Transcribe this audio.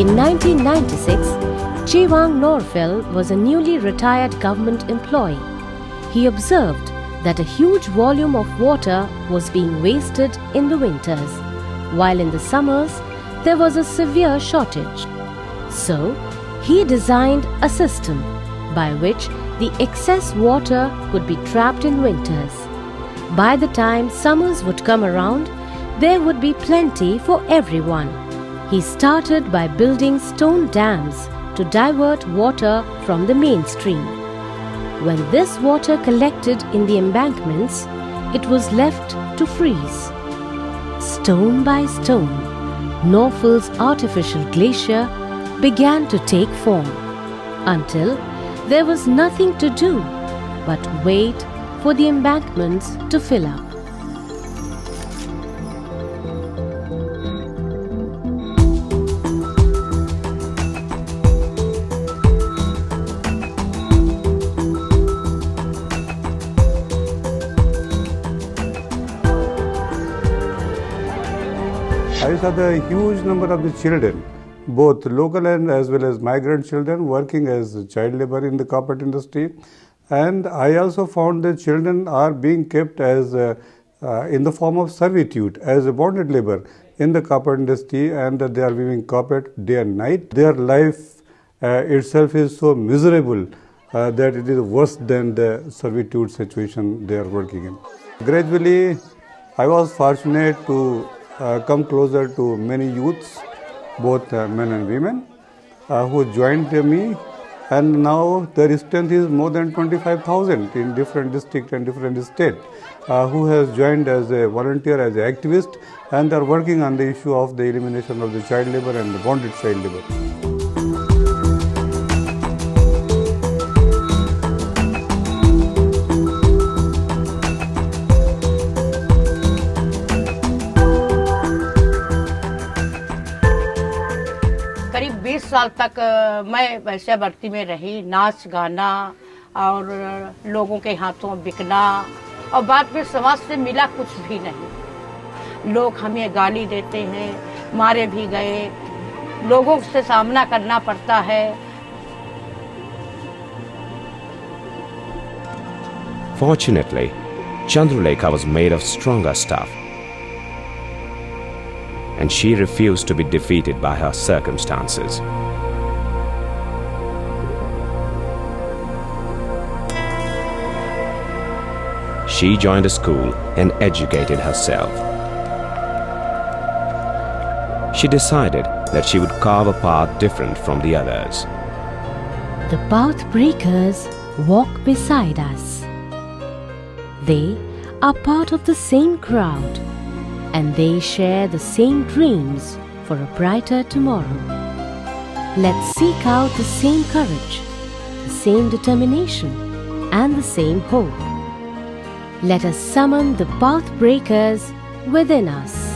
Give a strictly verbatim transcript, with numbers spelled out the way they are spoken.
In nineteen ninety-six, Chewang Norfel was a newly retired government employee. He observed that a huge volume of water was being wasted in the winters, while in the summers there was a severe shortage. So, he designed a system by which the excess water could be trapped in winters. By the time summers would come around, there would be plenty for everyone. He started by building stone dams to divert water from the main stream. When this water collected in the embankments, it was left to freeze. Stone by stone, Norfol's artificial glacier began to take form, until there was nothing to do but wait for the embankments to fill up. I saw the huge number of the children, both local and as well as migrant children, working as child labor in the carpet industry. And I also found that children are being kept as uh, uh, in the form of servitude, as a bonded labor in the carpet industry, and uh, they are weaving carpet day and night. Their life uh, itself is so miserable uh, that it is worse than the servitude situation they are working in. Gradually, I was fortunate to uh, come closer to many youths, both uh, men and women, uh, who joined me, and now their strength is more than twenty-five thousand in different districts and different states, uh, who has joined as a volunteer, as an activist, and are working on the issue of the elimination of the child labor and the bonded child labor. करीब बीस साल तक मैं वैसे भर्ती में रही, नाच गाना और लोगों के हाथों बिकना, और बाद में समाज से मिला कुछ भी नहीं। लोग हमें गाली देते हैं, मारे भी गए, लोगों से सामना करना पड़ता है। Fortunately, Chandrulekha was made of stronger stuff, and she refused to be defeated by her circumstances. She joined a school and educated herself. She decided that she would carve a path different from the others. The path breakers walk beside us. They are part of the same crowd, and they share the same dreams for a brighter tomorrow. Let's seek out the same courage, the same determination, and the same hope. Let us summon the path breakers within us.